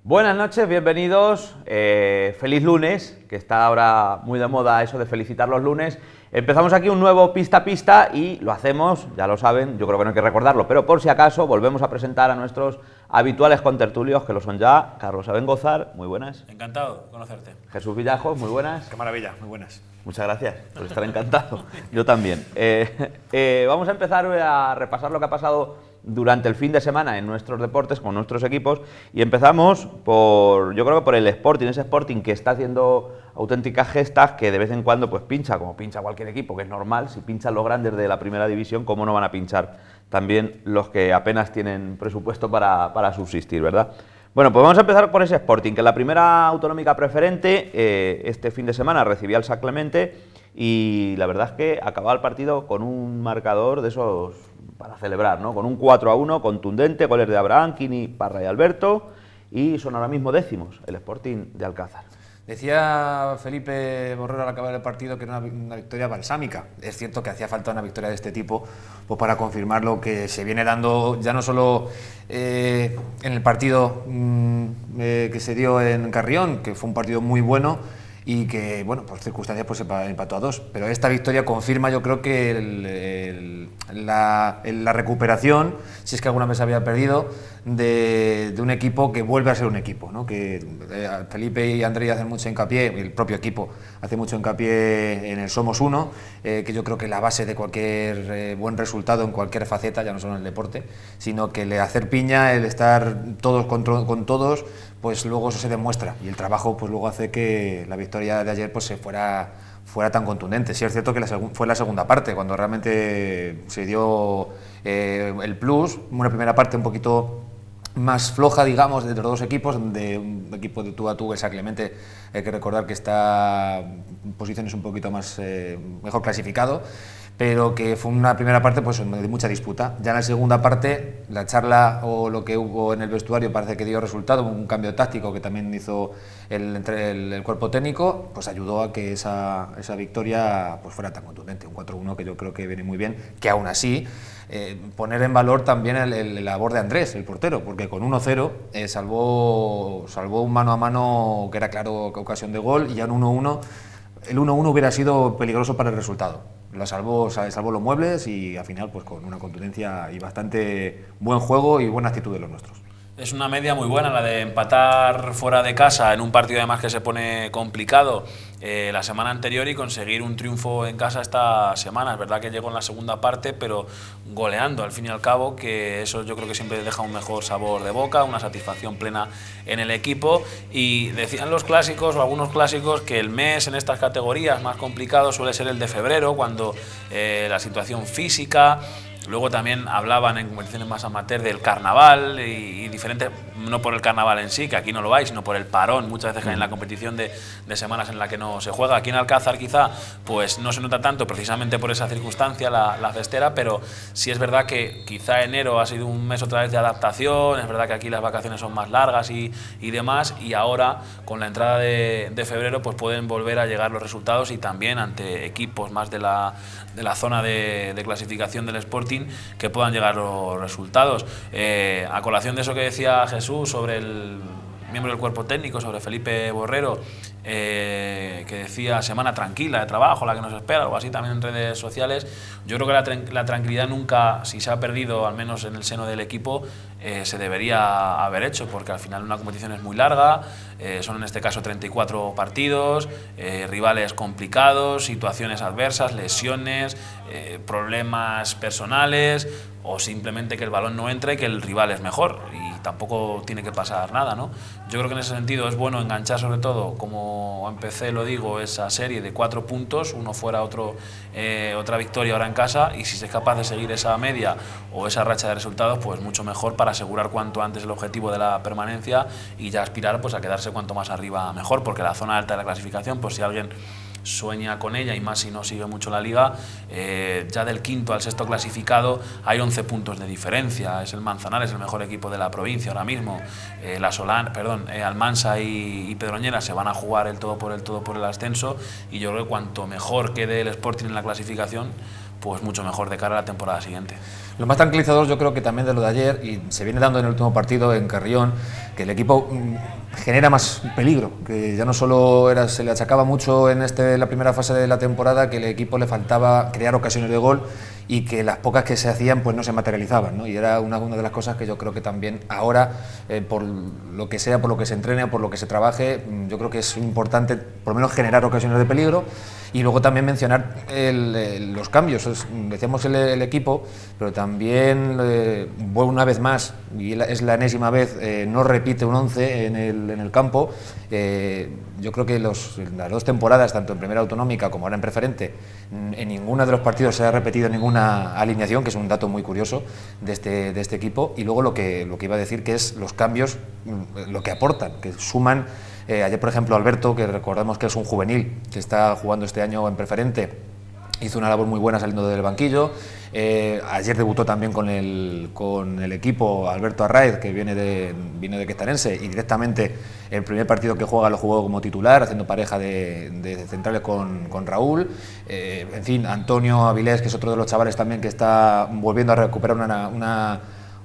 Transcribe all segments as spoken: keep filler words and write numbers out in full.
Buenas noches, bienvenidos, eh, feliz lunes, que está ahora muy de moda eso de felicitar los lunes. Empezamos aquí un nuevo Pista a Pista y lo hacemos, ya lo saben, yo creo que no hay que recordarlo, pero por si acaso volvemos a presentar a nuestros habituales contertulios, que lo son ya. Carlos Abengozar, muy buenas. Encantado de conocerte. Jesús Villajos, muy buenas. Qué maravilla, muy buenas. Muchas gracias por estar encantado. Yo también. Eh, eh, vamos a empezar a repasar lo que ha pasado durante el fin de semana en nuestros deportes con nuestros equipos y empezamos por, yo creo que por el Sporting, ese Sporting que está haciendo auténticas gestas, que de vez en cuando pues pincha, como pincha cualquier equipo, que es normal. Si pinchan los grandes de la primera división, ¿cómo no van a pinchar también los que apenas tienen presupuesto para, para subsistir, verdad? Bueno, pues vamos a empezar por ese Sporting, que en la primera autonómica preferente eh, este fin de semana recibía al San Clemente y la verdad es que acababa el partido con un marcador de esos para celebrar, ¿no? Con un cuatro a uno contundente, goles de Abraham, Kini, Parra y Alberto, y son ahora mismo décimos el Sporting de Alcázar. Decía Felipe Borrero al acabar el partido que era una, una victoria balsámica. Es cierto que hacía falta una victoria de este tipo pues para confirmar lo que se viene dando ya no solo eh, en el partido mmm, eh, que se dio en Carrión, que fue un partido muy bueno y que, bueno, por circunstancias pues empató a dos. Pero esta victoria confirma, yo creo que el, el, la, el, la recuperación, si es que alguna vez había perdido, de, de un equipo que vuelve a ser un equipo, ¿no? Que eh, Felipe y Andrés hacen mucho hincapié, el propio equipo hace mucho hincapié en el Somos Uno, eh, que yo creo que es la base de cualquier eh, buen resultado en cualquier faceta, ya no solo en el deporte, sino que el hacer piña, el estar todos con, con todos, pues luego eso se demuestra y el trabajo pues luego hace que la victoria de ayer pues se fuera fuera tan contundente. Sí es cierto que la fue la segunda parte cuando realmente se dio eh, el plus, una primera parte un poquito más floja, digamos, de los dos equipos, donde un equipo de tú a tú, el San Clemente, hay que recordar que está en posiciones un poquito más eh, mejor clasificado, pero que fue una primera parte pues de mucha disputa. Ya en la segunda parte, la charla o lo que hubo en el vestuario parece que dio resultado, un cambio táctico que también hizo el, entre el, el cuerpo técnico, pues ayudó a que esa, esa victoria pues fuera tan contundente, un cuatro uno que yo creo que viene muy bien, que aún así eh, poner en valor también el, el, el labor de Andrés, el portero, porque con uno cero eh, salvó, salvó un mano a mano que era claro ocasión de gol, y ya en uno uno, el uno uno hubiera sido peligroso para el resultado. Lo salvó, salvó los muebles y al final pues con una contundencia y bastante buen juego y buena actitud de los nuestros. Es una media muy buena la de empatar fuera de casa en un partido además que se pone complicado eh, la semana anterior y conseguir un triunfo en casa esta semana. Es verdad que llegó en la segunda parte, pero goleando al fin y al cabo, que eso yo creo que siempre deja un mejor sabor de boca, una satisfacción plena en el equipo. Y decían los clásicos o algunos clásicos que el mes en estas categorías más complicado suele ser el de febrero, cuando eh, la situación física. Luego también hablaban en competiciones más amateur del carnaval y, y diferentes, no por el carnaval en sí, que aquí no lo hay, sino por el parón, muchas veces en la competición de, de semanas en la que no se juega. Aquí en Alcázar quizá pues no se nota tanto precisamente por esa circunstancia, la, la festera, pero sí es verdad que quizá enero ha sido un mes otra vez de adaptación, es verdad que aquí las vacaciones son más largas y, y demás, y ahora con la entrada de, de febrero pues pueden volver a llegar los resultados y también ante equipos más de la, de la zona de, de clasificación del Sporting que puedan llegar los resultados. Eh, a colación de eso que decía Jesús sobre el miembro del cuerpo técnico, sobre Felipe Borrero, eh, que decía semana tranquila de trabajo, la que nos espera, algo así también en redes sociales. Yo creo que la, la tranquilidad nunca, si se ha perdido, al menos en el seno del equipo, eh, se debería haber hecho, porque al final una competición es muy larga, eh, son en este caso treinta y cuatro partidos, eh, rivales complicados, situaciones adversas, lesiones, eh, problemas personales, o simplemente que el balón no entra y que el rival es mejor y tampoco tiene que pasar nada, ¿no? Yo creo que en ese sentido es bueno enganchar, sobre todo, como empecé, lo digo, esa serie de cuatro puntos, uno fuera, otro, eh, otra victoria ahora en casa, y si se es capaz de seguir esa media o esa racha de resultados, pues mucho mejor para asegurar cuanto antes el objetivo de la permanencia y ya aspirar pues a quedarse cuanto más arriba mejor, porque la zona alta de la clasificación, pues si alguien sueña con ella, y más si no sigue mucho la liga, eh, ya del quinto al sexto clasificado hay once puntos de diferencia. Es el Manzanares el mejor equipo de la provincia ahora mismo. eh, la Solán, perdón, eh, Almansa y, y Pedroñera se van a jugar el todo por el todo por el ascenso, y yo creo que cuanto mejor quede el Sporting en la clasificación, pues mucho mejor de cara a la temporada siguiente. Lo más tranquilizador yo creo que también de lo de ayer, y se viene dando en el último partido en Carrión, que el equipo mmm, genera más peligro, que ya no solo era, se le achacaba mucho en este, la primera fase de la temporada que el equipo le faltaba crear ocasiones de gol y que las pocas que se hacían pues no se materializaban, ¿no? Y era una, una de las cosas que yo creo que también ahora, eh, por lo que sea, por lo que se entrene, por lo que se trabaje, yo creo que es importante por lo menos generar ocasiones de peligro. Y luego también mencionar el, el, los cambios, es, decíamos el, el equipo, pero también eh, una vez más, y es la enésima vez, eh, no repite un once en el, en el campo. Eh, yo creo que los, las dos temporadas, tanto en primera autonómica como ahora en preferente, en ninguno de los partidos se ha repetido ninguna alineación, que es un dato muy curioso de este, de este equipo. Y luego lo que, lo que iba a decir, que es los cambios, lo que aportan, que suman. Eh, ayer, por ejemplo, Alberto, que recordamos que es un juvenil que está jugando este año en preferente, hizo una labor muy buena saliendo del banquillo. Eh, ayer debutó también con el, con el equipo Alberto Arraiz, que viene de, viene de Questarense, y directamente el primer partido que juega lo jugó como titular, haciendo pareja de, de centrales con, con Raúl. Eh, en fin, Antonio Avilés, que es otro de los chavales también que está volviendo a recuperar una... una,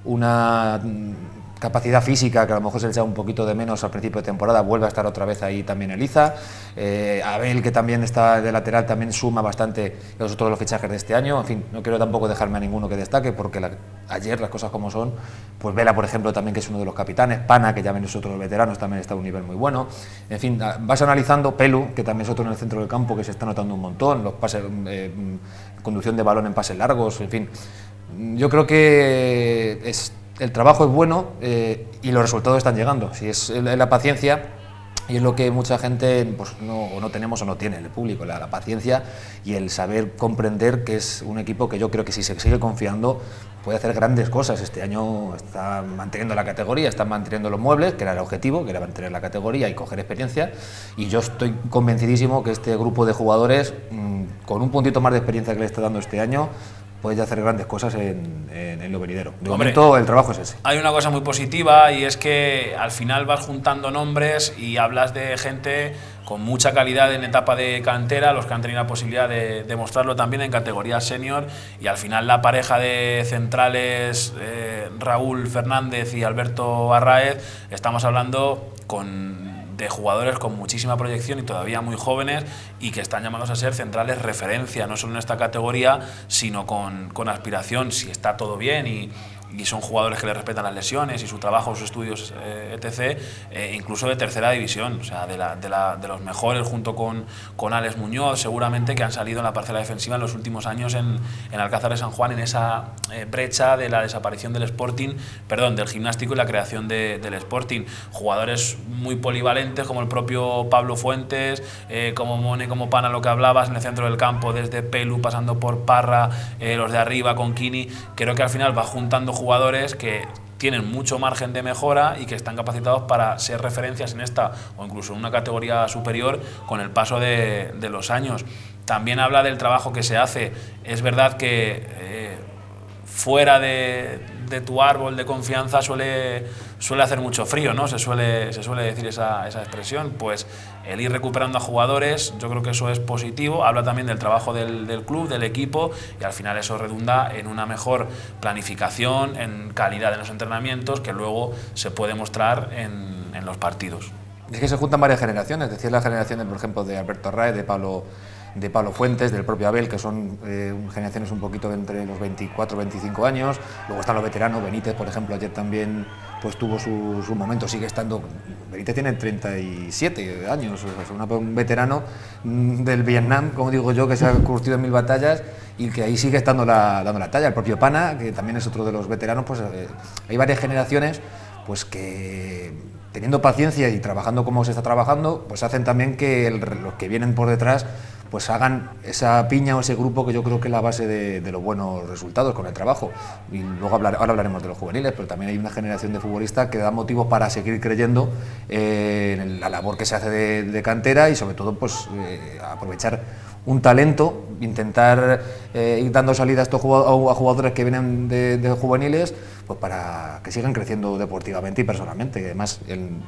una capacidad física que a lo mejor se le echa un poquito de menos al principio de temporada, vuelve a estar otra vez ahí también Eliza. eh, Abel, que también está de lateral, también suma bastante los otros de los fichajes de este año. En fin, no quiero tampoco dejarme a ninguno que destaque, porque la, ayer las cosas como son, pues Vela, por ejemplo, también, que es uno de los capitanes, Pana, que ya ven nosotros los veteranos, también está a un nivel muy bueno. En fin, vas analizando, Pelu, que también es otro en el centro del campo que se está notando un montón, los pases, eh, conducción de balón en pases largos, en fin, yo creo que es el trabajo es bueno eh, y los resultados están llegando. Si es la paciencia, y es lo que mucha gente pues, no, o no tenemos o no tiene, el público, la, la paciencia y el saber comprender que es un equipo que yo creo que si se sigue confiando puede hacer grandes cosas. Este año está manteniendo la categoría, está manteniendo los muebles, que era el objetivo, que era mantener la categoría y coger experiencia, y yo estoy convencidísimo que este grupo de jugadores, mmm, con un puntito más de experiencia que le está dando este año, puede hacer grandes cosas en, en, en lo venidero. De Hombre, momento el trabajo es ese. Hay una cosa muy positiva, y es que al final vas juntando nombres y hablas de gente con mucha calidad en etapa de cantera, los que han tenido la posibilidad de demostrarlo también en categoría senior, y al final la pareja de centrales, eh, Raúl Fernández y Alberto Arraez, estamos hablando con de jugadores con muchísima proyección y todavía muy jóvenes, y que están llamados a ser centrales referencia, no solo en esta categoría, sino con, con aspiración, si está todo bien y, y son jugadores que le respetan las lesiones y su trabajo, sus estudios, eh, etcétera, eh, incluso de tercera división, o sea, de, la, de, la, de los mejores, junto con, con Alex Muñoz, seguramente, que han salido en la parcela defensiva en los últimos años en, en Alcázar de San Juan, en esa eh, brecha de la desaparición del Sporting, perdón, del Gimnástico y la creación de, del Sporting. Jugadores muy polivalentes, como el propio Pablo Fuentes, eh, como Mone, como Pana, lo que hablabas, en el centro del campo, desde Pelu, pasando por Parra, eh, los de arriba con Kini. Creo que al final va juntando jugadores que tienen mucho margen de mejora y que están capacitados para ser referencias en esta o incluso en una categoría superior con el paso de, de los años. También habla del trabajo que se hace. Es verdad que eh, fuera de, de tu árbol de confianza suele, suele hacer mucho frío, ¿no? Se suele, se suele decir esa, esa expresión. Pues el ir recuperando a jugadores, yo creo que eso es positivo. Habla también del trabajo del, del club, del equipo, y al final eso redunda en una mejor planificación, en calidad de los entrenamientos, que luego se puede mostrar en, en los partidos. Es que se juntan varias generaciones, decía la generación, por ejemplo, de Alberto Arraez, de Pablo, de Pablo Fuentes, del propio Abel, que son eh, generaciones un poquito entre los veinticuatro y veinticinco años. Luego están los veteranos, Benítez, por ejemplo, ayer también pues tuvo su, su momento, sigue estando. Benítez tiene treinta y siete años, es un veterano del Vietnam, como digo yo, que se ha curtido en mil batallas y que ahí sigue estando la, dando la talla. El propio Pana, que también es otro de los veteranos, pues eh, hay varias generaciones pues que, teniendo paciencia y trabajando como se está trabajando, pues hacen también que el, los que vienen por detrás pues hagan esa piña o ese grupo, que yo creo que es la base de, de los buenos resultados con el trabajo. Y luego hablar, ahora hablaremos de los juveniles, pero también hay una generación de futbolistas que da motivos para seguir creyendo eh, en la labor que se hace de, de cantera, y sobre todo pues eh, aprovechar un talento, intentar eh, ir dando salida a estos jugadores, a jugadores que vienen de, de juveniles, pues para que sigan creciendo deportivamente y personalmente. Además, el,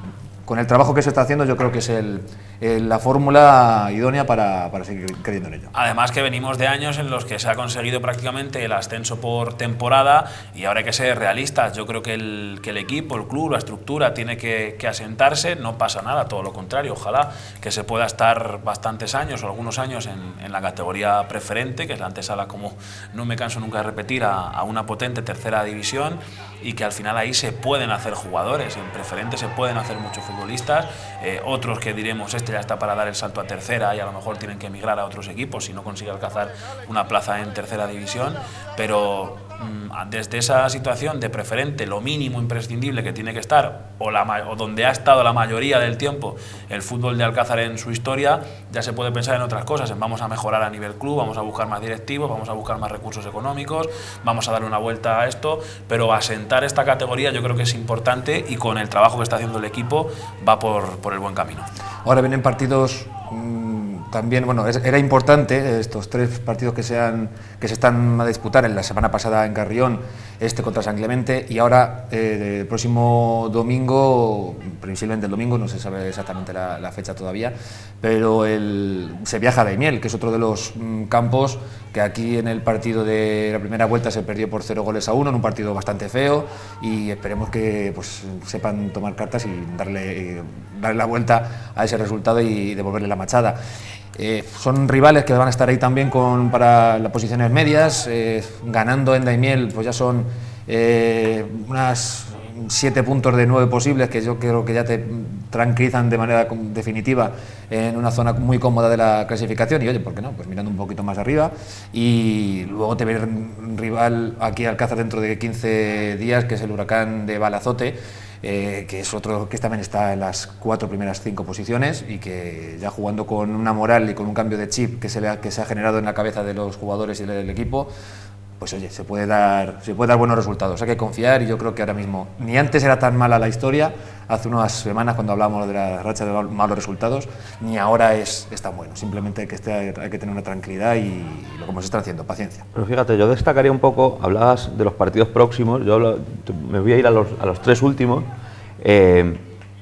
con el trabajo que se está haciendo, yo creo que es el, el, la fórmula idónea para, para seguir creyendo en ello. Además que venimos de años en los que se ha conseguido prácticamente el ascenso por temporada y ahora hay que ser realistas. Yo creo que el, que el equipo, el club, la estructura tiene que, que asentarse, no pasa nada, todo lo contrario. Ojalá que se pueda estar bastantes años o algunos años en, en la categoría preferente, que es la antesala, como no me canso nunca de repetir, a, a una potente tercera división, y que al final ahí se pueden hacer jugadores, en preferente se pueden hacer muchos futbolistas, eh, otros que diremos este ya está para dar el salto a tercera y a lo mejor tienen que emigrar a otros equipos si no consigue alcanzar una plaza en tercera división, pero mmm, desde esa situación de preferente, lo mínimo imprescindible que tiene que estar, o, la, o donde ha estado la mayoría del tiempo el fútbol de Alcázar en su historia, ya se puede pensar en otras cosas, en vamos a mejorar a nivel club, vamos a buscar más directivos, vamos a buscar más recursos económicos, vamos a darle una vuelta a esto, pero asentar esta categoría yo creo que es importante y con el trabajo que está haciendo el equipo va por, por el buen camino. Ahora vienen partidos mmm, también, bueno, es, era importante estos tres partidos que se, han, que se están a disputar en la semana pasada en Carrión, este contra San Clemente, y ahora eh, el próximo domingo, previsiblemente el domingo, no se sabe exactamente la, la fecha todavía, pero el, se viaja a Daimiel, que es otro de los mmm, campos que aquí en el partido de la primera vuelta se perdió por cero goles a uno, en un partido bastante feo, y esperemos que pues sepan tomar cartas y darle, eh, darle la vuelta a ese resultado y devolverle la machada. Eh, son rivales que van a estar ahí también con, para las posiciones medias, eh, ganando en Daimiel pues ya son eh, unas siete puntos de nueve posibles, que yo creo que ya te tranquilizan de manera definitiva en una zona muy cómoda de la clasificación. Y oye, ¿por qué no? Pues mirando un poquito más arriba, y luego te ve un rival aquí Alcázar dentro de quince días, que es el Huracán de Balazote, eh, que es otro que también está en las cuatro primeras cinco posiciones y que ya jugando con una moral y con un cambio de chip que se, le ha, que se ha generado en la cabeza de los jugadores y del equipo, pues oye, se puede dar, se puede dar buenos resultados. Hay que confiar, y yo creo que ahora mismo, ni antes era tan mala la historia, hace unas semanas cuando hablábamos de la racha de malos resultados, ni ahora es, es tan bueno. Simplemente hay que, estar, hay que tener una tranquilidad y lo que hemos estado haciendo, paciencia. Pero fíjate, yo destacaría un poco, hablabas de los partidos próximos, yo hablo, me voy a ir a los, a los tres últimos. Eh,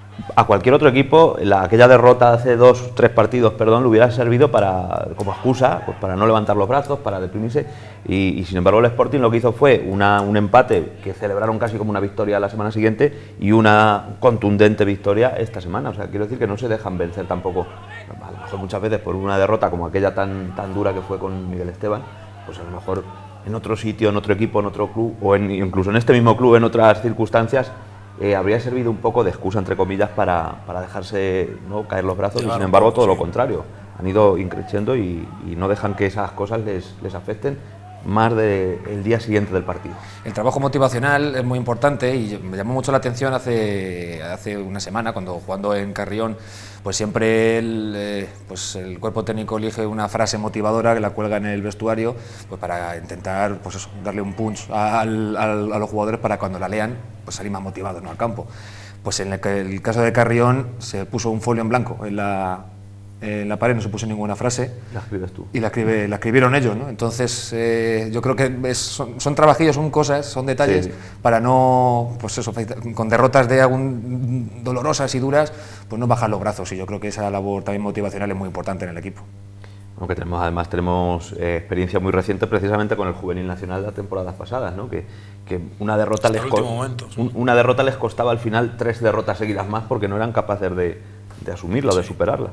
a cualquier otro equipo, la, aquella derrota hace dos, tres partidos, perdón, le hubiera servido para, como excusa, pues para no levantar los brazos, para deprimirse, y, y sin embargo el Sporting lo que hizo fue una, un empate que celebraron casi como una victoria la semana siguiente y una contundente victoria esta semana. O sea, quiero decir que no se dejan vencer tampoco, a lo mejor muchas veces por una derrota como aquella tan, tan dura que fue con Miguel Esteban, pues a lo mejor en otro sitio, en otro equipo, en otro club, o en, incluso en este mismo club, en otras circunstancias, Eh, habría servido un poco de excusa, entre comillas, para, para dejarse no caer los brazos, claro, y sin embargo todo sí. Lo contrario, han ido increciendo y, y no dejan que esas cosas les, les afecten más del día siguiente del partido. El trabajo motivacional es muy importante y me llamó mucho la atención hace, hace una semana cuando jugando en Carrión, pues siempre el, eh, pues el cuerpo técnico elige una frase motivadora que la cuelga en el vestuario, pues para intentar pues eso, darle un punch al, al, a los jugadores para cuando la lean pues salir más motivados, ¿no?, al campo. Pues en el, el caso de Carrión se puso un folio en blanco en la, en la pared, no se puso ninguna frase. La escribes tú. Y la, escribe, la escribieron ellos, ¿no? Entonces eh, yo creo que es, son, son trabajillos, son cosas, son detalles, sí, para no, pues eso, con derrotas de algún, dolorosas y duras, pues no bajar los brazos, y yo creo que esa labor también motivacional es muy importante en el equipo. Aunque tenemos, además tenemos eh, experiencia muy reciente precisamente con el Juvenil Nacional de las temporadas pasadas, ¿no? que, que una, derrota les momento, sí. un, una derrota les costaba al final tres derrotas seguidas más porque no eran capaces de, de asumirla, sí, de superarla.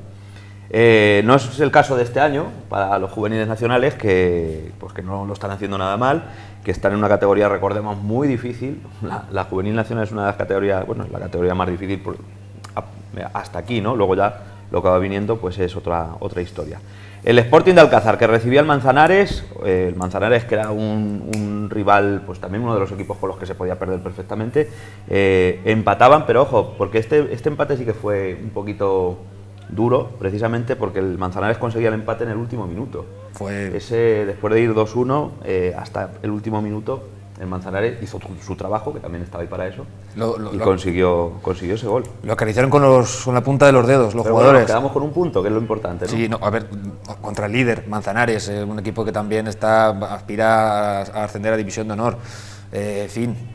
Eh, no es el caso de este año para los juveniles nacionales, que, pues que no lo están haciendo nada mal, que están en una categoría, recordemos, muy difícil. La, la juvenil nacional es una de las categorías, bueno, es la categoría más difícil por, hasta aquí, ¿no? Luego ya lo que va viniendo pues es otra, otra historia. El Sporting de Alcázar, que recibía al Manzanares, eh, el Manzanares que era un, un rival, pues también uno de los equipos con los que se podía perder perfectamente, eh, empataban, pero ojo, porque este, este empate sí que fue un poquito duro, precisamente porque el Manzanares conseguía el empate en el último minuto. Fue... Ese, después de ir dos uno, eh, hasta el último minuto, el Manzanares hizo su trabajo, que también estaba ahí para eso, lo, lo, y lo, consiguió, consiguió ese gol. Lo acariciaron con, los, con la punta de los dedos los Pero jugadores. Bueno, nos quedamos con un punto, que es lo importante, ¿no? Sí, no, a ver, contra el líder, Manzanares, eh, un equipo que también está aspira a, a ascender a División de Honor. Eh, en fin,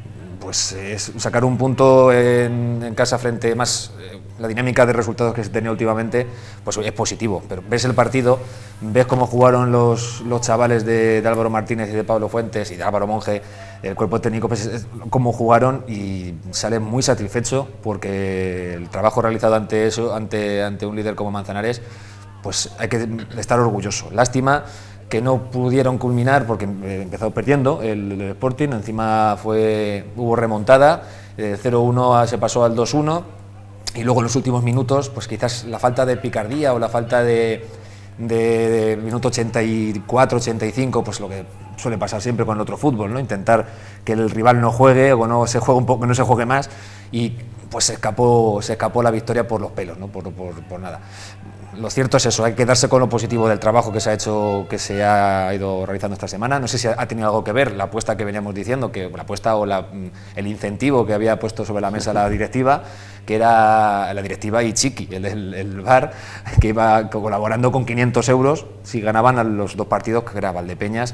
pues es sacar un punto en, en casa frente más eh, la dinámica de resultados que se tenía últimamente, pues es positivo. Pero ves el partido, ves cómo jugaron los, los chavales de, de Álvaro Martínez y de Pablo Fuentes y de Álvaro Monge, el cuerpo técnico, pues es, cómo jugaron, y sale muy satisfecho porque el trabajo realizado ante eso, ante, ante un líder como Manzanares, pues hay que estar orgulloso. Lástima que no pudieron culminar porque empezó perdiendo el, el Sporting, encima fue, hubo remontada, eh, cero uno se pasó al dos uno, y luego en los últimos minutos, pues quizás la falta de picardía o la falta de, de, de minuto ochenta y cuatro, ochenta y cinco, pues lo que suele pasar siempre con el otro fútbol, ¿no? Intentar que el rival no juegue o no se juegue un poco, que no se juegue más, y pues se escapó, se escapó la victoria por los pelos, ¿no? por, por, por nada. Lo cierto es eso, hay que quedarse con lo positivo del trabajo que se ha hecho, que se ha ido realizando esta semana. No sé si ha tenido algo que ver la apuesta que veníamos diciendo, que la apuesta o la, el incentivo que había puesto sobre la mesa la directiva, que era la directiva y Chiqui, el, el, el V A R, que iba colaborando con quinientos euros si ganaban a los dos partidos, que era Valdepeñas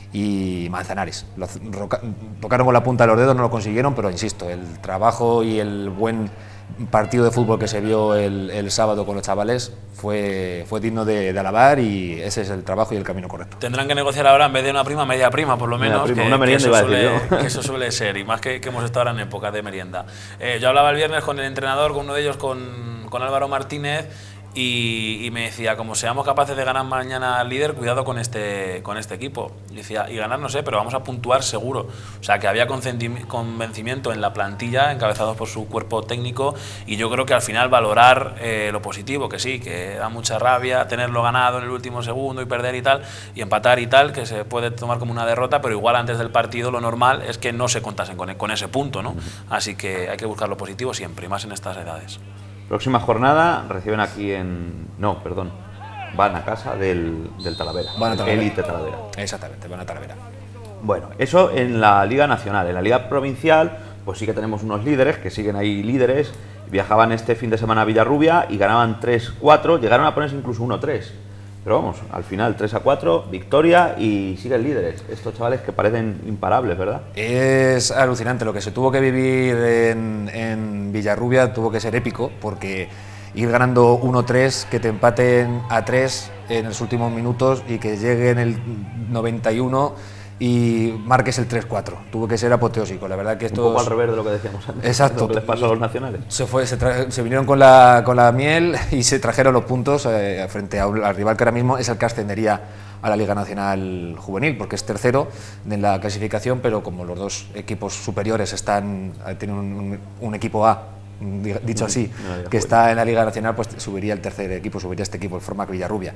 y Manzanares. Lo, tocaron con la punta de los dedos, no lo consiguieron, pero insisto, el trabajo y el buen partido de fútbol que se vio el, el sábado con los chavales fue, fue digno de, de alabar, y ese es el trabajo y el camino correcto. Tendrán que negociar ahora, en vez de una prima, media prima, por lo menos, prima, que, una merienda, que, eso iba a decir suele, yo. que eso suele ser, y más que, que hemos estado ahora en época de merienda. Eh, yo hablaba el viernes con el entrenador, con uno de ellos, con, con Álvaro Martínez, Y, y me decía, como seamos capaces de ganar mañana al líder, cuidado con este, con este equipo. Y decía, y ganar no sé, pero vamos a puntuar seguro. O sea, que había convencimiento en la plantilla, encabezados por su cuerpo técnico, y yo creo que al final valorar eh, lo positivo, que sí, que da mucha rabia tenerlo ganado en el último segundo y perder y tal, y empatar y tal, que se puede tomar como una derrota, pero igual antes del partido lo normal es que no se contasen con, con ese punto, ¿no? Así que hay que buscar lo positivo siempre, y más en estas edades. Próxima jornada reciben aquí en... No, perdón. Van a casa del, del Talavera. Van a Talavera. Élite Talavera. Exactamente, van a Talavera. Bueno, eso en la Liga Nacional. En la Liga Provincial, pues sí que tenemos unos líderes, que siguen ahí líderes. Viajaban este fin de semana a Villarrubia y ganaban tres cuatro. Llegaron a ponerse incluso uno tres. Pero vamos, al final tres a cuatro, victoria, y siguen líderes. Estos chavales que parecen imparables, ¿verdad? Es alucinante. Lo que se tuvo que vivir en, en Villarrubia tuvo que ser épico, porque ir ganando uno tres, que te empaten a tres en los últimos minutos y que llegue en el noventa y uno y marques el tres cuatro. Tuvo que ser apoteósico, la verdad que esto... Un poco al revés de lo que decíamos antes. Exacto. Lo que les pasó a los nacionales. Se, fue, se, tra se vinieron con la, con la miel y se trajeron los puntos eh, frente a un, al rival que ahora mismo es el que ascendería a la Liga Nacional Juvenil, porque es tercero en la clasificación, pero como los dos equipos superiores están tienen un, un, un equipo A, dicho así, no, que está en la Liga Nacional, pues subiría el tercer equipo, subiría este equipo, el Formac Villarrubia.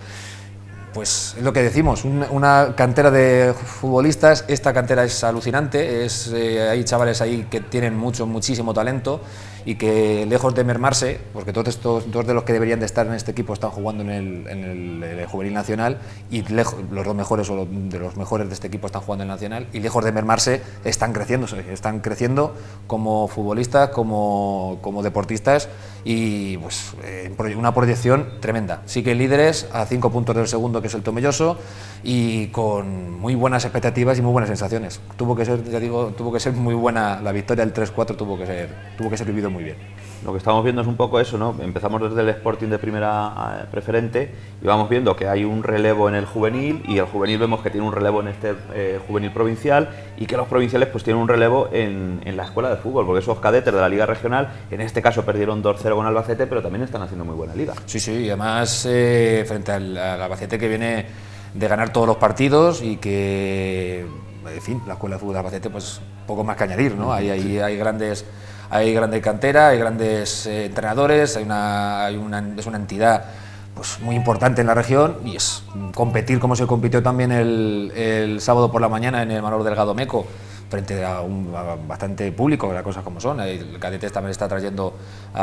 Pues es lo que decimos, una, una cantera de futbolistas. Esta cantera es alucinante, es, eh, hay chavales ahí que tienen mucho, muchísimo talento, y que lejos de mermarse, porque todos estos dos de los que deberían de estar en este equipo están jugando en el, en el, en el Juvenil Nacional, y lejos, los dos mejores o de los mejores de este equipo están jugando en el Nacional, y lejos de mermarse están creciendo, están creciendo como futbolistas, como, como deportistas, y pues eh, una proyección tremenda. Sí que líderes a cinco puntos del segundo, que es el Tomelloso, y con muy buenas expectativas y muy buenas sensaciones. Tuvo que ser, ya digo, tuvo que ser muy buena la victoria del tres cuatro, tuvo que ser, tuvo que ser vivido muy bien. Lo que estamos viendo es un poco eso, ¿no? Empezamos desde el Sporting de primera preferente y vamos viendo que hay un relevo en el juvenil, y el juvenil vemos que tiene un relevo en este eh, juvenil provincial, y que los provinciales pues tienen un relevo en, en la escuela de fútbol, porque esos cadetes de la Liga Regional, en este caso perdieron dos cero con Albacete, pero también están haciendo muy buena liga. Sí, sí, y además eh, frente al, al Albacete, que viene de ganar todos los partidos, y que, en fin, la escuela de fútbol de Albacete, pues poco más que añadir, ¿no? Hay, hay, hay grandes... Hay grande cantera, hay grandes eh, entrenadores, hay una, hay una, es una entidad pues muy importante en la región, y es competir como se compitió también el, el sábado por la mañana en el Manolo Delgado Meco, frente a un a bastante público, las cosas como son. El Cadetes también está trayendo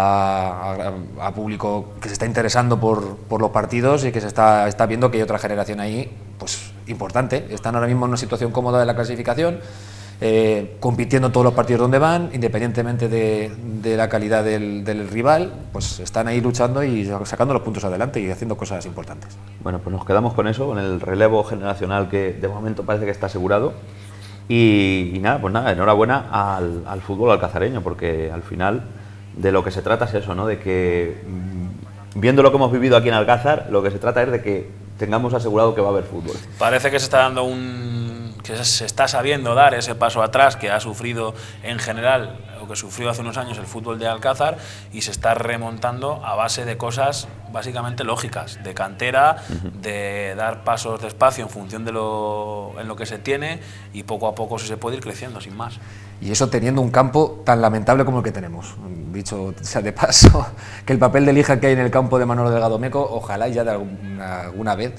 a, a, a público que se está interesando por, por los partidos, y que se está, está viendo que hay otra generación ahí pues importante. Están ahora mismo en una situación cómoda de la clasificación, Eh, compitiendo todos los partidos donde van, independientemente de, de la calidad del, del rival, pues están ahí luchando y sacando los puntos adelante y haciendo cosas importantes. Bueno, pues nos quedamos con eso, con el relevo generacional que de momento parece que está asegurado, Y, y nada, pues nada, enhorabuena al, al fútbol alcazareño, porque al final de lo que se trata es eso, ¿no? De que, viendo lo que hemos vivido aquí en Alcázar, lo que se trata es de que tengamos asegurado que va a haber fútbol. Parece que se está dando un... que se está sabiendo dar ese paso atrás que ha sufrido en general, o que sufrió hace unos años el fútbol de Alcázar, y se está remontando a base de cosas básicamente lógicas, de cantera, uh-huh. de dar pasos despacio en función de lo, en lo que se tiene, y poco a poco se puede ir creciendo, sin más. Y eso teniendo un campo tan lamentable como el que tenemos. Dicho sea de paso, que el papel de lija que hay en el campo de Manolo Delgado Meco, ojalá ya de alguna, alguna vez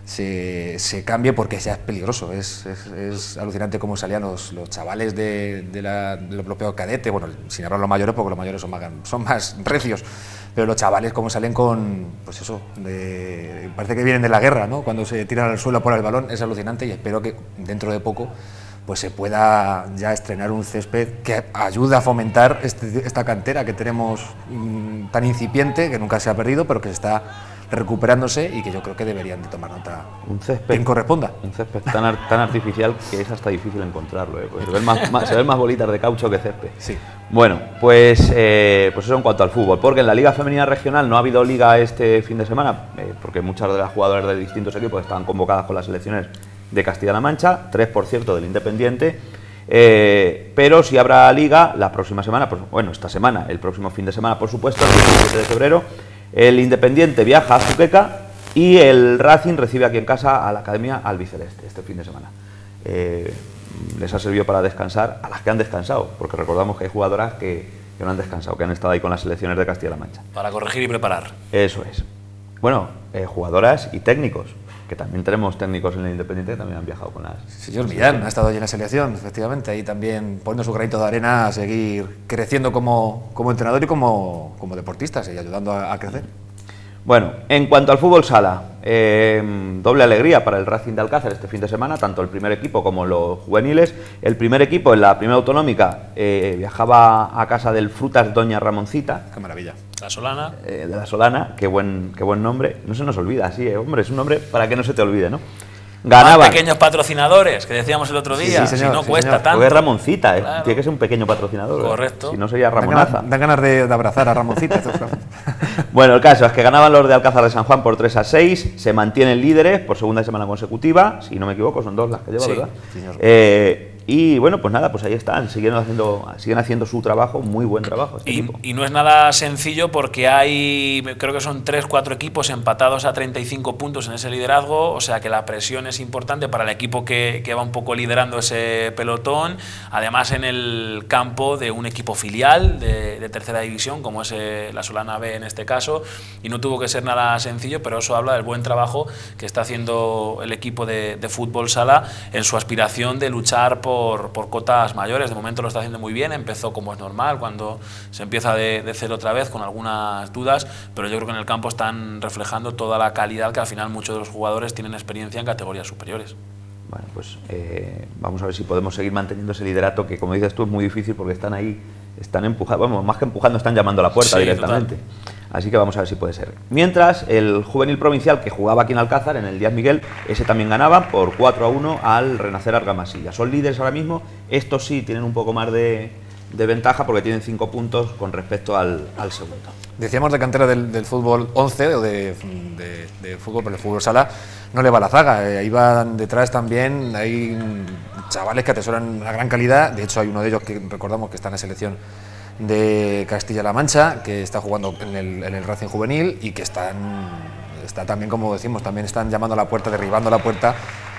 se, se cambie, porque ya es peligroso. Es, es, es alucinante cómo salían los, los chavales de, de, la, de los propios cadetes, bueno, sin hablar los mayores, porque los mayores son más, son más recios, pero los chavales cómo salen con, pues eso, de, parece que vienen de la guerra, ¿no? Cuando se tiran al suelo por el balón, es alucinante, y espero que dentro de poco pues se pueda ya estrenar un césped que ayude a fomentar este, esta cantera que tenemos mmm, tan incipiente, que nunca se ha perdido, pero que se está recuperándose, y que yo creo que deberían de tomar nota. Un césped, quien corresponda. Un césped tan, ar, tan artificial que es hasta difícil encontrarlo, ¿eh? Pues se ven más, más, se ven más bolitas de caucho que césped. Sí. Bueno, pues, eh, pues eso en cuanto al fútbol, porque en la Liga Femenina Regional no ha habido liga este fin de semana, eh, porque muchas de las jugadoras de distintos equipos estaban convocadas con las selecciones de Castilla-La Mancha, tres por cierto del Independiente, eh, pero si habrá liga la próxima semana, pues, bueno, esta semana, el próximo fin de semana por supuesto, el diecisiete de febrero, el Independiente viaja a Azuqueca y el Racing recibe aquí en casa a la Academia Albiceleste este fin de semana. Eh, les ha servido para descansar a las que han descansado, porque recordamos que hay jugadoras que, que no han descansado, que han estado ahí con las selecciones de Castilla-La Mancha. Para corregir y preparar. Eso es. Bueno, eh, jugadoras y técnicos, que también tenemos técnicos en el Independiente que también han viajado con las... Señor Millán ha estado allí en la selección, efectivamente, ahí también poniendo su granito de arena a seguir creciendo como, como entrenador y como, como deportista, y ayudando a, a crecer. Bueno, en cuanto al fútbol sala, eh, doble alegría para el Racing de Alcázar este fin de semana, tanto el primer equipo como los juveniles. El primer equipo en la primera autonómica eh, viajaba a casa del Frutas Doña Ramoncita. ¡Qué maravilla! La Solana. Eh, de la Solana, qué buen, qué buen nombre. No se nos olvida, así, eh, hombre, es un nombre para que no se te olvide, ¿no? Ganaban. Más pequeños patrocinadores, que decíamos el otro día, sí, sí, señor, si no sí, cuesta señor. tanto. Porque es Ramoncita, eh. Claro. Tiene que ser un pequeño patrocinador. Correcto. ¿Eh? Si no sería Dan Ramonaza. ganas, dan ganas de, de abrazar a Ramoncita. Bueno, el caso es que ganaban los de Alcázar de San Juan por tres a seis, se mantienen líderes por segunda semana consecutiva, si no me equivoco, son dos las que lleva, Sí, ¿verdad? señor. Eh, y bueno, pues nada, pues ahí están, siguen haciendo, siguen haciendo su trabajo, muy buen trabajo este Y, equipo. y no es nada sencillo, porque hay, creo que son tres cuatro equipos empatados a treinta y cinco puntos en ese liderazgo, o sea que la presión es importante para el equipo que, que va un poco liderando ese pelotón, además en el campo de un equipo filial de, de tercera división, como es eh, la Solana B en este caso, y no tuvo que ser nada sencillo, pero eso habla del buen trabajo que está haciendo el equipo de, de fútbol sala en su aspiración de luchar por Por, por cotas mayores. De momento lo está haciendo muy bien, empezó como es normal, cuando se empieza de, de cero otra vez, con algunas dudas, pero yo creo que en el campo están reflejando toda la calidad, que al final muchos de los jugadores tienen experiencia en categorías superiores. Bueno, pues eh, vamos a ver si podemos seguir manteniendo ese liderato, que como dices tú es muy difícil, porque están ahí, están empujando, vamos, más que empujando, están llamando a la puerta Sí, directamente. Total. Así que vamos a ver si puede ser. Mientras, el juvenil provincial que jugaba aquí en Alcázar, en el Díaz Miguel, ese también ganaba por cuatro a uno al Renacer Argamasilla. Son líderes ahora mismo, estos sí tienen un poco más de, de ventaja, porque tienen cinco puntos con respecto al, al segundo. Decíamos de cantera del, del fútbol once o de, de, de fútbol, pero el fútbol sala no le va la zaga. Eh, ahí van detrás también, hay chavales que atesoran una gran calidad. De hecho, hay uno de ellos que recordamos que está en la selección de Castilla-La Mancha, que está jugando en el, en el Racing Juvenil, y que están, está también, como decimos, también están llamando a la puerta, derribando la puerta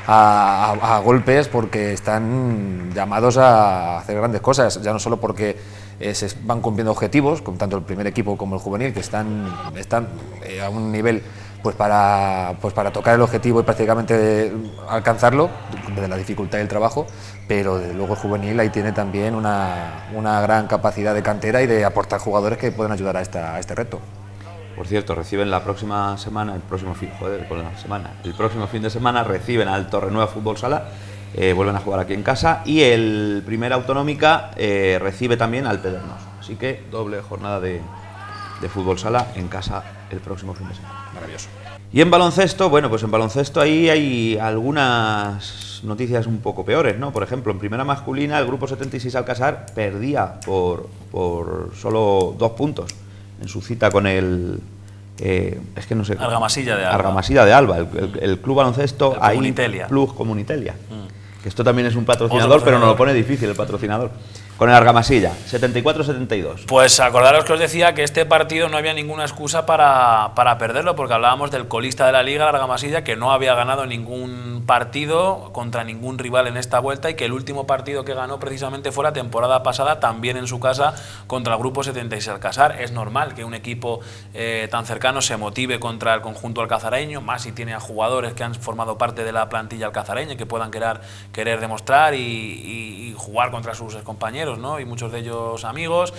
a, a, a golpes, porque están llamados a hacer grandes cosas, ya no solo porque eh, se van cumpliendo objetivos, con tanto el primer equipo como el juvenil, que están, están eh, a un nivel pues para, pues para tocar el objetivo y prácticamente alcanzarlo, de la dificultad del trabajo, pero desde luego el juvenil ahí tiene también una, una gran capacidad de cantera y de aportar jugadores que pueden ayudar a, esta, a este reto. Por cierto, reciben la próxima semana, el próximo fin, joder, con la semana, el próximo fin de semana reciben al Torrenueva Fútbol Sala, eh, vuelven a jugar aquí en casa, y el Primera Autonómica eh, recibe también al Pedernós. Así que doble jornada de, de fútbol sala en casa el próximo fin de semana. Maravilloso. Y en baloncesto, bueno, pues en baloncesto ahí hay algunas noticias un poco peores, ¿no? Por ejemplo, en primera masculina el grupo setenta y seis Alcasar perdía por, por solo dos puntos en su cita con el... Eh, es que no sé... Argamasilla de Alba. Argamasilla de Alba, el, el, el club baloncesto el ahí Comunitelia. Plus Comunitelia. Mm. Que esto también es un patrocinador, pero nos lo pone difícil el patrocinador. Con el Argamasilla, setenta y cuatro setenta y dos. Pues acordaros que os decía que este partido no había ninguna excusa para, para perderlo, porque hablábamos del colista de la Liga, el Argamasilla, que no había ganado ningún partido contra ningún rival en esta vuelta y que el último partido que ganó precisamente fue la temporada pasada, también en su casa, contra el grupo setenta y seis Alcasar. Es normal que un equipo eh, tan cercano se motive contra el conjunto alcazareño, más si tiene a jugadores que han formado parte de la plantilla alcazareña, que puedan querer, querer demostrar y, y, y jugar contra sus compañeros, ¿no? Y muchos de ellos amigos,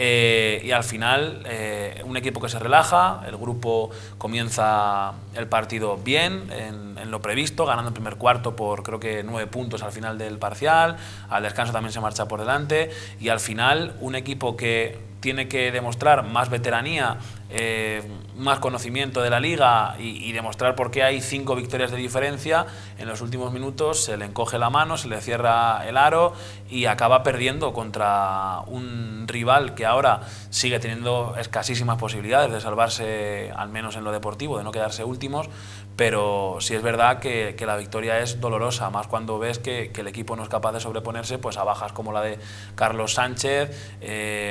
eh, y al final eh, un equipo que se relaja, el grupo comienza el partido bien, en, en lo previsto, ganando el primer cuarto por creo que nueve puntos al final del parcial, al descanso también se marcha por delante, y al final un equipo que tiene que demostrar más veteranía, eh, más conocimiento de la liga y, y demostrar por qué hay cinco victorias de diferencia, en los últimos minutos se le encoge la mano, se le cierra el aro y acaba perdiendo contra un rival que ahora sigue teniendo escasísimas posibilidades de salvarse, al menos en lo deportivo, de no quedarse últimos, pero sí es verdad que, que la victoria es dolorosa, más cuando ves que, que el equipo no es capaz de sobreponerse pues a bajas como la de Carlos Sánchez, eh,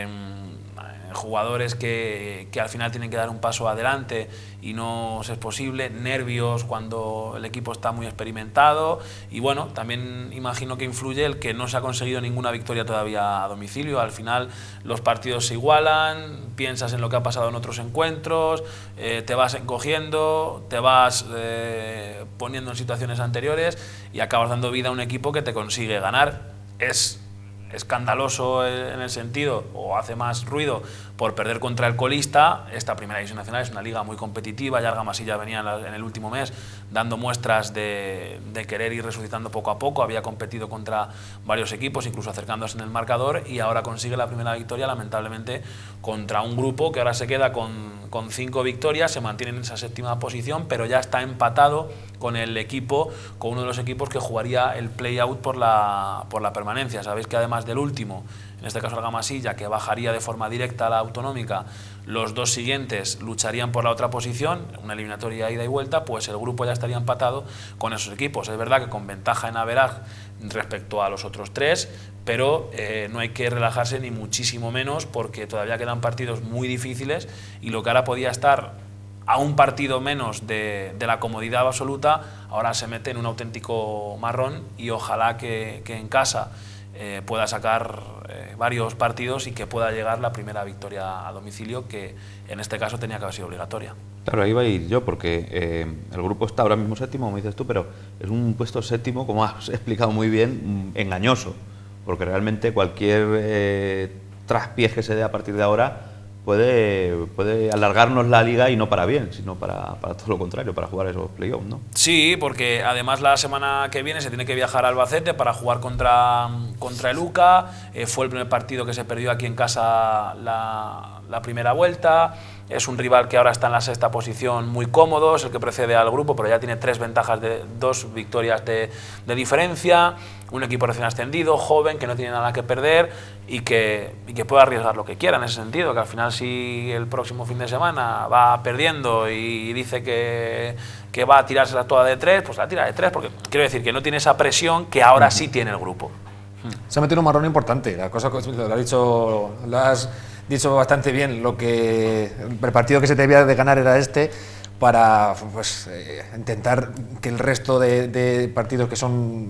jugadores que, que al final tienen que dar un paso adelante y no es posible, nervios cuando el equipo está muy experimentado y bueno, también imagino que influye el que no se ha conseguido ninguna victoria todavía a domicilio. Al final los partidos se igualan, piensas en lo que ha pasado en otros encuentros, eh, te vas encogiendo, te vas eh, poniendo en situaciones anteriores y acabas dando vida a un equipo que te consigue ganar. Es escandaloso en el sentido, o hace más ruido, por perder contra el colista. Esta primera división nacional es una liga muy competitiva, ya Argamasilla venía en, la, en el último mes dando muestras de, de querer ir resucitando poco a poco, había competido contra varios equipos, incluso acercándose en el marcador, y ahora consigue la primera victoria, lamentablemente, contra un grupo que ahora se queda con, con cinco victorias, se mantiene en esa séptima posición, pero ya está empatado con el equipo, con uno de los equipos que jugaría el play-out por la, por la permanencia. Sabéis que además del último, en este caso Argamasilla, que bajaría de forma directa a la autonómica, los dos siguientes lucharían por la otra posición, una eliminatoria ida y vuelta, pues el grupo ya estaría empatado con esos equipos. Es verdad que con ventaja en average respecto a los otros tres, pero eh, no hay que relajarse ni muchísimo menos, porque todavía quedan partidos muy difíciles y lo que ahora podía estar a un partido menos de, de la comodidad absoluta, ahora se mete en un auténtico marrón y ojalá que, que en casa eh, pueda sacar eh, varios partidos y que pueda llegar la primera victoria a domicilio, que en este caso tenía que haber sido obligatoria. Claro, ahí va a ir yo, porque eh, el grupo está ahora mismo séptimo, como dices tú, pero es un puesto séptimo, como has explicado muy bien, engañoso, porque realmente cualquier eh, traspiés que se dé a partir de ahora Puede, puede alargarnos la liga y no para bien, sino para, para todo lo contrario, para jugar esos playoffs, ¿no? Sí, porque además la semana que viene se tiene que viajar a Albacete para jugar contra, contra el U C A, eh, fue el primer partido que se perdió aquí en casa la, la primera vuelta, es un rival que ahora está en la sexta posición muy cómodo, es el que precede al grupo, pero ya tiene tres ventajas, de dos victorias de, de diferencia, un equipo recién ascendido, joven, que no tiene nada que perder y que, y que puede arriesgar lo que quiera en ese sentido, que al final si el próximo fin de semana va perdiendo y dice que, que va a tirársela toda de tres, pues la tira de tres, porque quiero decir que no tiene esa presión que ahora sí tiene el grupo. Se ha metido un marrón importante, la cosa lo ha dicho, lo has dicho bastante bien, lo que el partido que se debía de ganar era este, para pues eh, intentar que el resto de, de partidos que son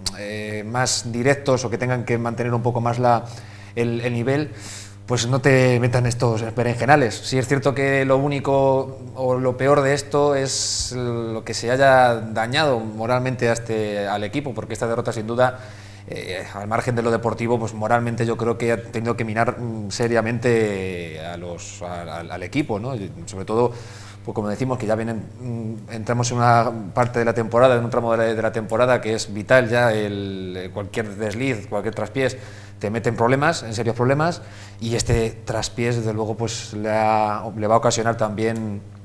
eh, más directos o que tengan que mantener un poco más la, el, el nivel, pues no te metan estos berenjenales. Sí es cierto que lo único o lo peor de esto es lo que se haya dañado moralmente a este, al equipo, porque esta derrota sin duda, Eh, al margen de lo deportivo, pues moralmente yo creo que ha tenido que minar mm, seriamente a los, a, a, al equipo, ¿no? Y sobre todo, pues como decimos, que ya vienen, mm, entramos en una parte de la temporada, en un tramo de la, de la temporada que es vital ya, el, cualquier desliz, cualquier traspiés te mete en problemas, en serios problemas, y este traspiés desde luego pues le, ha, le va a ocasionar también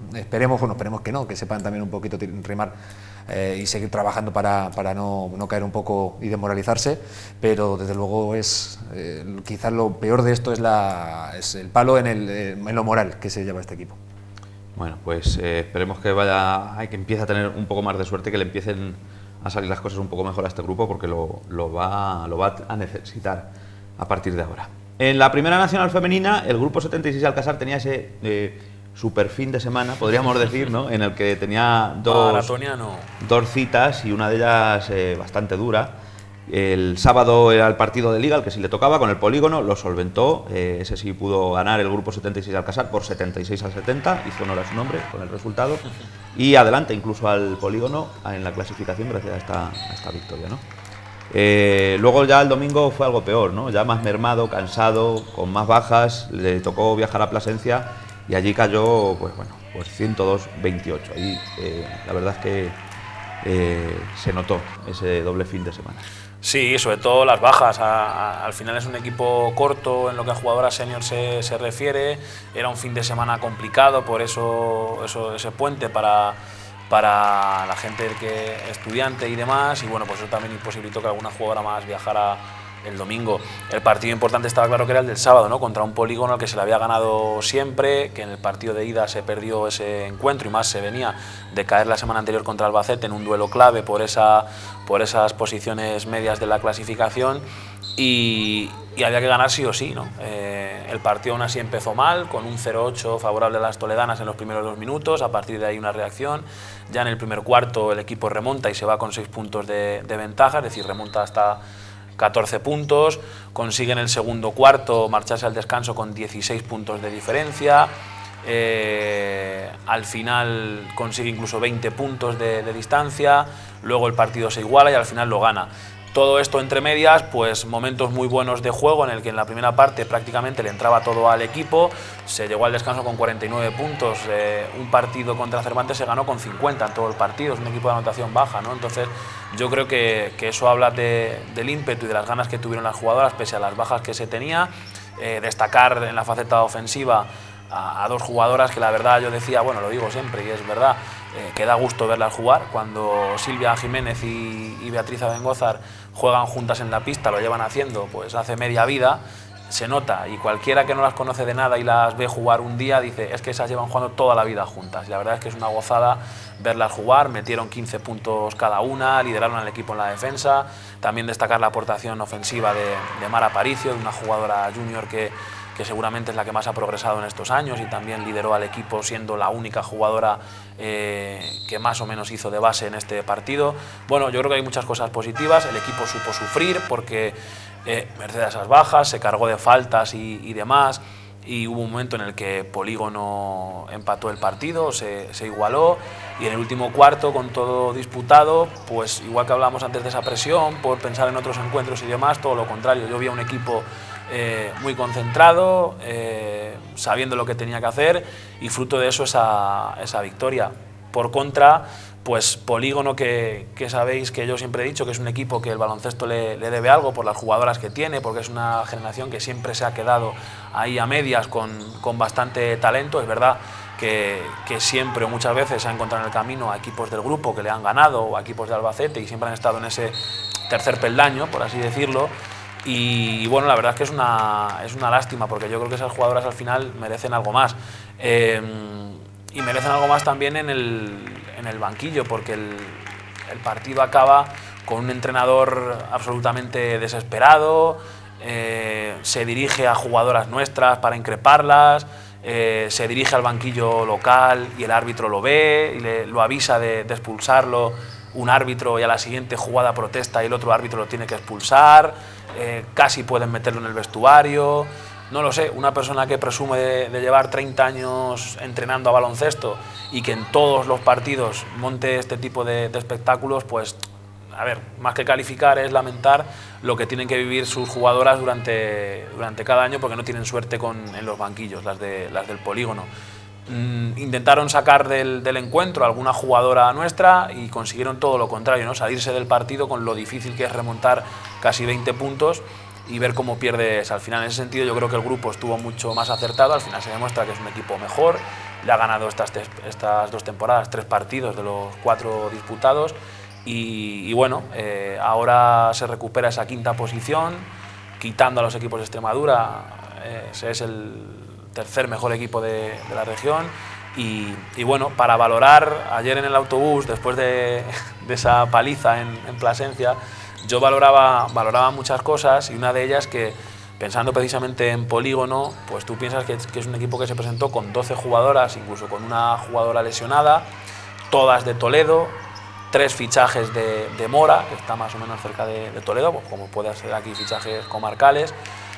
esperemos, bueno, esperemos que no, que sepan también un poquito rimar eh, y seguir trabajando para, para no, no caer un poco y desmoralizarse, pero desde luego es eh, quizás lo peor de esto es, la, es el palo en, el, en lo moral que se lleva este equipo. Bueno, pues eh, esperemos que vaya, ay, que empiece a tener un poco más de suerte, que le empiecen a salir las cosas un poco mejor a este grupo, porque lo, lo, va, lo va a necesitar a partir de ahora. En la Primera Nacional Femenina, el grupo setenta y seis Alcázar tenía ese eh, super fin de semana, podríamos decir, ¿no?, en el que tenía dos, dos citas y una de ellas eh, bastante dura. El sábado era el partido de Liga, el que sí le tocaba, con el Polígono, lo solventó, eh, ese sí pudo ganar el grupo setenta y seis Alcázar por setenta y seis a setenta, hizo honor a su nombre con el resultado, y adelante incluso al Polígono en la clasificación gracias a esta, a esta victoria, ¿no? Eh, luego ya el domingo fue algo peor, ¿no? Ya más mermado, cansado, con más bajas, le tocó viajar a Plasencia y allí cayó, pues bueno, pues ciento dos a veintiocho. Ahí eh, la verdad es que eh, se notó ese doble fin de semana. Sí, sobre todo las bajas. A, a, al final es un equipo corto en lo que a jugadoras senior se, se refiere. Era un fin de semana complicado, por eso, eso ese puente para, para la gente que estudiante y demás. Y bueno, pues eso también imposibilitó que alguna jugadora más viajara el domingo. El partido importante estaba claro que era el del sábado, ¿no?, contra un Polígono al que se le había ganado siempre, que en el partido de ida se perdió ese encuentro y más se venía de caer la semana anterior contra Albacete en un duelo clave por, esa, por esas posiciones medias de la clasificación y, y había que ganar sí o sí, ¿no? Eh, el partido aún así empezó mal, con un cero ocho favorable a las toledanas en los primeros dos minutos, a partir de ahí una reacción. Ya en el primer cuarto el equipo remonta y se va con seis puntos de, de ventaja, es decir, remonta hasta catorce puntos, consigue en el segundo cuarto marcharse al descanso con dieciséis puntos de diferencia, eh, al final consigue incluso veinte puntos de, de distancia, luego el partido se iguala y al final lo gana. Todo esto entre medias, pues momentos muy buenos de juego en el que en la primera parte prácticamente le entraba todo al equipo, se llegó al descanso con cuarenta y nueve puntos, eh, un partido contra Cervantes se ganó con cincuenta en todo el partido, es un equipo de anotación baja, ¿no? Entonces yo creo que, que eso habla de, del ímpetu y de las ganas que tuvieron las jugadoras pese a las bajas que se tenía, eh, destacar en la faceta ofensiva a, a dos jugadoras que la verdad yo decía, bueno, lo digo siempre y es verdad, eh, que da gusto verlas jugar. Cuando Silvia Jiménez y, y Beatriz Abengózar juegan juntas en la pista, lo llevan haciendo pues hace media vida, se nota, y cualquiera que no las conoce de nada y las ve jugar un día dice, es que esas llevan jugando toda la vida juntas, y la verdad es que es una gozada verlas jugar. Metieron quince puntos cada una, lideraron al equipo en la defensa, también destacar la aportación ofensiva de, de Mara Aparicio, de una jugadora junior que que seguramente es la que más ha progresado en estos años y también lideró al equipo siendo la única jugadora eh, que más o menos hizo de base en este partido. Bueno, yo creo que hay muchas cosas positivas, el equipo supo sufrir porque eh, merced a esas bajas se cargó de faltas y, y demás, y hubo un momento en el que Polígono empató el partido, se, se igualó, y en el último cuarto, con todo disputado, pues igual que hablábamos antes de esa presión por pensar en otros encuentros y demás, todo lo contrario, yo vi a un equipo Eh, muy concentrado, eh, sabiendo lo que tenía que hacer, y fruto de eso esa, esa victoria. Por contra, pues Polígono, que, que sabéis que yo siempre he dicho que es un equipo que el baloncesto le, le debe algo por las jugadoras que tiene, porque es una generación que siempre se ha quedado ahí a medias con, con bastante talento. Es verdad que, que siempre o muchas veces se ha encontrado en el camino a equipos del grupo que le han ganado, o a equipos de Albacete, y siempre han estado en ese tercer peldaño, por así decirlo. Y bueno, la verdad es que es una, es una lástima, porque yo creo que esas jugadoras al final merecen algo más. Eh, y merecen algo más también en el, en el banquillo, porque el, el partido acaba con un entrenador absolutamente desesperado, eh, se dirige a jugadoras nuestras para increparlas, eh, se dirige al banquillo local y el árbitro lo ve y le, lo avisa de, de expulsarlo un árbitro, y a la siguiente jugada protesta y el otro árbitro lo tiene que expulsar. Eh, casi pueden meterlo en el vestuario, no lo sé, una persona que presume de, de llevar treinta años entrenando a baloncesto y que en todos los partidos monte este tipo de, de espectáculos, pues, a ver, más que calificar es lamentar lo que tienen que vivir sus jugadoras durante, durante cada año, porque no tienen suerte con, en los banquillos, las, de, las del Polígono. Mm, intentaron sacar del, del encuentro a alguna jugadora nuestra y consiguieron todo lo contrario, ¿no? Salirse del partido con lo difícil que es remontar casi veinte puntos y ver cómo pierdes al final. En ese sentido yo creo que el grupo estuvo mucho más acertado, al final se demuestra que es un equipo mejor, le ha ganado estas, estas dos temporadas, tres partidos de los cuatro disputados y, y bueno, eh, ahora se recupera esa quinta posición, quitando a los equipos de Extremadura, eh, es el tercer mejor equipo de, de la región y, y bueno, para valorar, ayer en el autobús, después de, de esa paliza en, en Plasencia, yo valoraba, valoraba muchas cosas y una de ellas que, pensando precisamente en Polígono, pues tú piensas que, que es un equipo que se presentó con doce jugadoras, incluso con una jugadora lesionada, todas de Toledo, tres fichajes de, de Mora, que está más o menos cerca de, de Toledo, pues como puede ser aquí fichajes comarcales,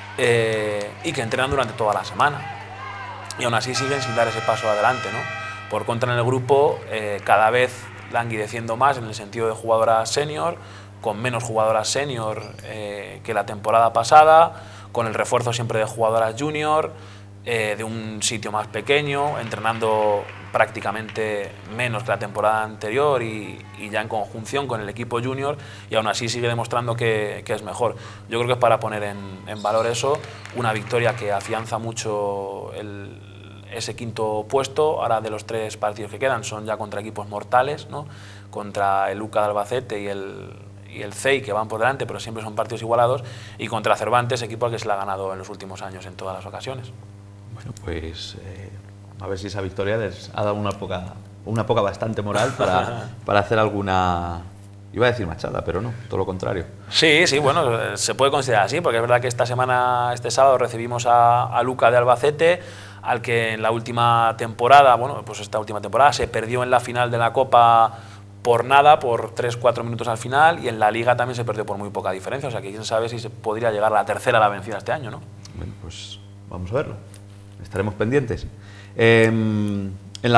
eh, y que entrenan durante toda la semana. Y aún así siguen sin dar ese paso adelante, ¿no? Por contra, en el grupo eh, cada vez languideciendo más en el sentido de jugadoras senior, con menos jugadoras senior eh, que la temporada pasada, con el refuerzo siempre de jugadoras junior, eh, de un sitio más pequeño, entrenando prácticamente menos que la temporada anterior y, y ya en conjunción con el equipo junior, y aún así sigue demostrando que, que es mejor. Yo creo que es para poner en, en valor eso, una victoria que afianza mucho el, ese quinto puesto. Ahora, de los tres partidos que quedan, son ya contra equipos mortales, ¿no? Contra el U C A de Albacete y el, y el C E I, que van por delante, pero siempre son partidos igualados, y contra Cervantes, equipo al que se le ha ganado en los últimos años en todas las ocasiones. Bueno, pues eh, a ver si esa victoria les ha dado una poca, una poca bastante moral para, para hacer alguna... Iba a decir machada, pero no, todo lo contrario. Sí, sí, bueno, se puede considerar así, porque es verdad que esta semana, este sábado, recibimos a, a U C A de Albacete, al que en la última temporada, bueno, pues esta última temporada se perdió en la final de la Copa por nada, por tres cuatro minutos al final, y en la Liga también se perdió por muy poca diferencia, o sea que quién sabe si se podría llegar a la tercera a la vencida este año, ¿no? Bueno, pues vamos a verlo, estaremos pendientes. Eh, en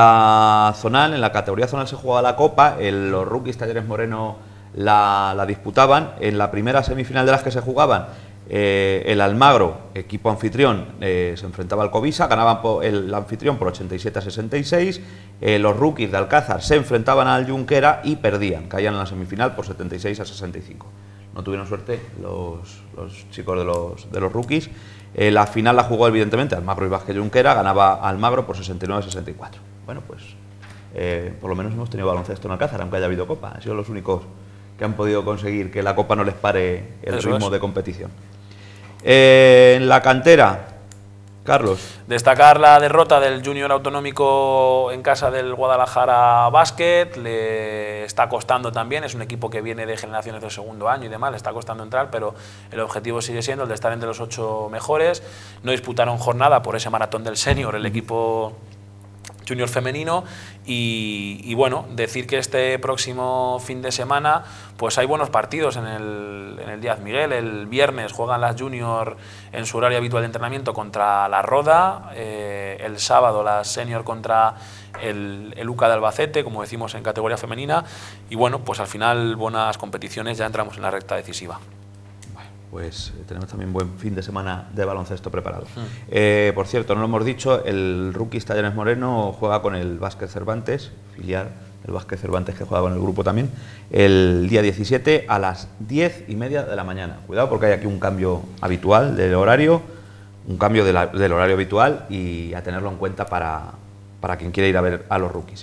la zonal, en la categoría zonal se jugaba la Copa, el, los rookies Talleres Moreno la, la disputaban. En la primera semifinal de las que se jugaban, eh, el Almagro, equipo anfitrión, eh, se enfrentaba al Covisa, ganaban por, el anfitrión por ochenta y siete a sesenta y seis, eh, los rookies de Alcázar se enfrentaban al Junquera y perdían, caían en la semifinal por setenta y seis a sesenta y cinco. No tuvieron suerte los, los chicos de los, de los rookies. Eh, la final la jugó evidentemente Almagro y Vázquez Junquera, ganaba Almagro por sesenta y nueve a sesenta y cuatro. Bueno, pues eh, por lo menos hemos tenido baloncesto en Alcázar, aunque haya habido Copa. Han sido los únicos que han podido conseguir que la Copa no les pare el Eso ritmo es. de competición. Eh, en la cantera, Carlos. Destacar la derrota del Junior Autonómico en casa del Guadalajara Basket, le está costando también, es un equipo que viene de generaciones de segundo año y demás, le está costando entrar, pero el objetivo sigue siendo el de estar entre los ocho mejores. No disputaron jornada por ese maratón del senior el equipo junior femenino y, y bueno, decir que este próximo fin de semana pues hay buenos partidos en el, en el Díaz Miguel. El viernes juegan las junior en su horario habitual de entrenamiento contra la Roda, eh, el sábado las senior contra el, el U C A de Albacete, como decimos en categoría femenina, y bueno, pues al final buenas competiciones, ya entramos en la recta decisiva. Pues eh, tenemos también buen fin de semana de baloncesto preparado. Mm. Eh, por cierto, no lo hemos dicho, el Rookies Talleres Moreno juega con el Vázquez Cervantes, filial del Vázquez Cervantes que juega con el grupo también, el día diecisiete a las diez y media de la mañana. Cuidado porque hay aquí un cambio habitual del horario, un cambio de la, del horario habitual y a tenerlo en cuenta para, para quien quiera ir a ver a los rookies.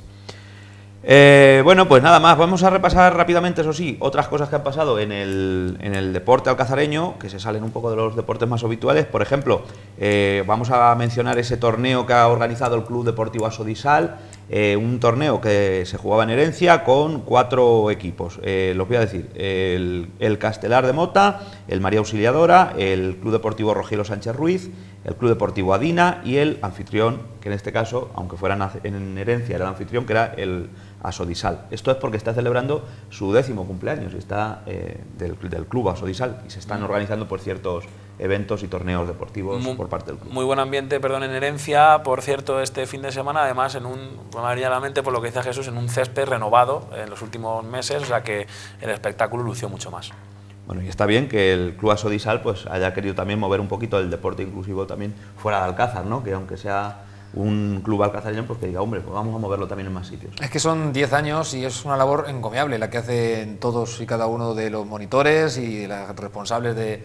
Eh, bueno, pues nada más, vamos a repasar rápidamente, eso sí, otras cosas que han pasado en el, en el deporte alcazareño, que se salen un poco de los deportes más habituales. Por ejemplo, eh, vamos a mencionar ese torneo que ha organizado el Club Deportivo Asodisal, eh, un torneo que se jugaba en Herencia con cuatro equipos. Eh, los voy a decir, el, el Castelar de Mota, el María Auxiliadora, el Club Deportivo Rogelio Sánchez Ruiz, el Club Deportivo Adina y el anfitrión, que en este caso, aunque fuera en Herencia, era el anfitrión, que era el Asodisal. Esto es porque está celebrando su décimo cumpleaños, está eh, del, del club Asodisal, y se están organizando por ciertos eventos y torneos deportivos muy, por parte del club. Muy buen ambiente, perdón, en Herencia, por cierto, este fin de semana, además, en un, mente por lo que dice Jesús, en un césped renovado en los últimos meses, o sea que el espectáculo lució mucho más. Bueno, y está bien que el club Asodisal pues haya querido también mover un poquito el deporte inclusivo también fuera de Alcázar, ¿no? Que aunque sea un club alcazareño, pues que diga, hombre, pues vamos a moverlo también en más sitios. Es que son diez años y es una labor encomiable la que hacen todos y cada uno de los monitores y de los responsables de,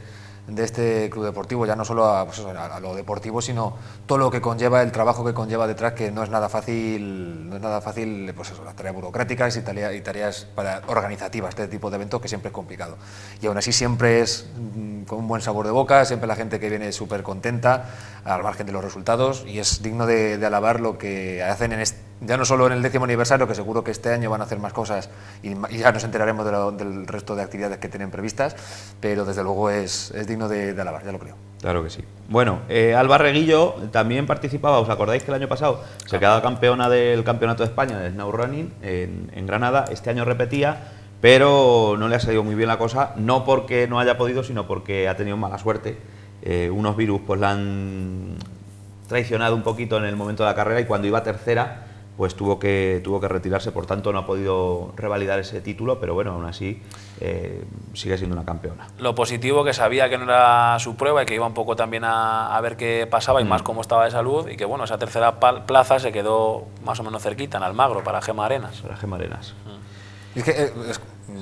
de este club deportivo, ya no solo a, pues, a, a lo deportivo, sino todo lo que conlleva, el trabajo que conlleva detrás, que no es nada fácil, no es nada fácil, pues eso, las tareas burocráticas y, tareas, y tareas para, organizativas, este tipo de eventos que siempre es complicado. Y aún así siempre es mm, con un buen sabor de boca, siempre la gente que viene súper contenta, al margen de los resultados, y es digno de, de alabar lo que hacen en este, ya no solo en el décimo aniversario, que seguro que este año van a hacer más cosas y, y ya nos enteraremos de lo, del resto de actividades que tienen previstas, pero desde luego es, es digno de, de alabar, ya lo creo. Claro que sí. Bueno, eh, Alba Reguillo también participaba, ¿os acordáis que el año pasado claro. se quedaba campeona del Campeonato de España de Snow Running en, en Granada? Este año repetía, pero no le ha salido muy bien la cosa, no porque no haya podido, sino porque ha tenido mala suerte. Eh, unos virus pues la han traicionado un poquito en el momento de la carrera y cuando iba tercera pues tuvo que, tuvo que retirarse, por tanto no ha podido revalidar ese título, pero bueno, aún así eh, sigue siendo una campeona. Lo positivo, que sabía que no era su prueba y que iba un poco también a, a ver qué pasaba y mm. más cómo estaba de salud, y que bueno, esa tercera plaza se quedó más o menos cerquita, en Almagro, para Gemma Arenas. Para Gemma Arenas. Mm. Es que eh, es,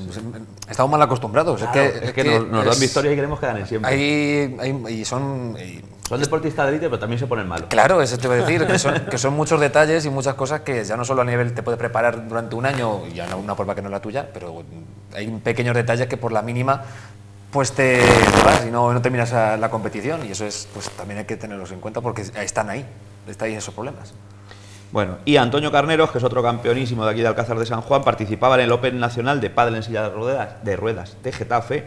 estamos mal acostumbrados, claro, es que, es que nos, nos dan victorias y queremos que ganen siempre. Hay, hay, y son... Y, Son deportistas de élite, pero también se ponen malos. Claro, eso te voy a decir, que son, que son muchos detalles y muchas cosas que ya no solo a nivel te puedes preparar durante un año y a una prueba que no es la tuya, pero hay pequeños detalles que por la mínima pues te, te vas y no, no terminas a la competición, y eso es, pues también hay que tenerlos en cuenta porque están ahí, están ahí esos problemas. Bueno, y Antonio Carneros, que es otro campeonísimo de aquí de Alcázar de San Juan, participaba en el Open Nacional de Pádel en silla de ruedas, de ruedas de Getafe.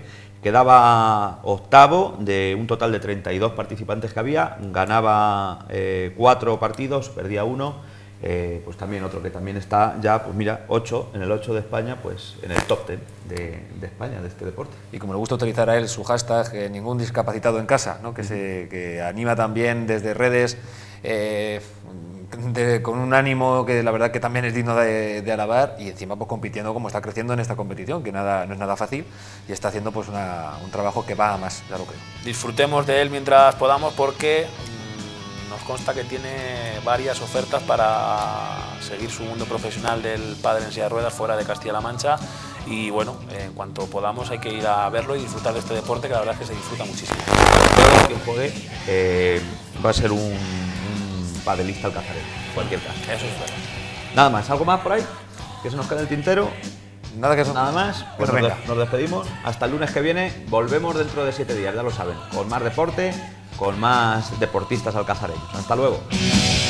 Quedaba octavo de un total de treinta y dos participantes que había, ganaba eh, cuatro partidos, perdía uno, eh, pues también otro que también está ya, pues mira, ocho, en el ocho de España, pues en el top ten de, de España, de este deporte. Y como le gusta utilizar a él su hashtag, eh, ningún discapacitado en casa, ¿no? que, se, que anima también desde redes, eh, de, con un ánimo que la verdad que también es digno de, de alabar, y encima pues compitiendo como está creciendo en esta competición, que nada, no es nada fácil, y está haciendo pues una, un trabajo que va a más, ya lo creo. Disfrutemos de él mientras podamos, porque mmm, nos consta que tiene varias ofertas para seguir su mundo profesional del pádel en silla de ruedas fuera de Castilla-La Mancha, y bueno, en cuanto podamos hay que ir a verlo y disfrutar de este deporte, que la verdad es que se disfruta muchísimo. Todo quien juegue eh, va a ser un, un padelista alcazareño, en cualquier caso. Eso es verdad. Nada más, ¿algo más por ahí? ¿Que se nos quede el tintero? Nada, que eso... Nada más, pues, pues nos, nos despedimos. Hasta el lunes que viene, volvemos dentro de siete días, ya lo saben, con más deporte, con más deportistas alcazareños. Hasta luego.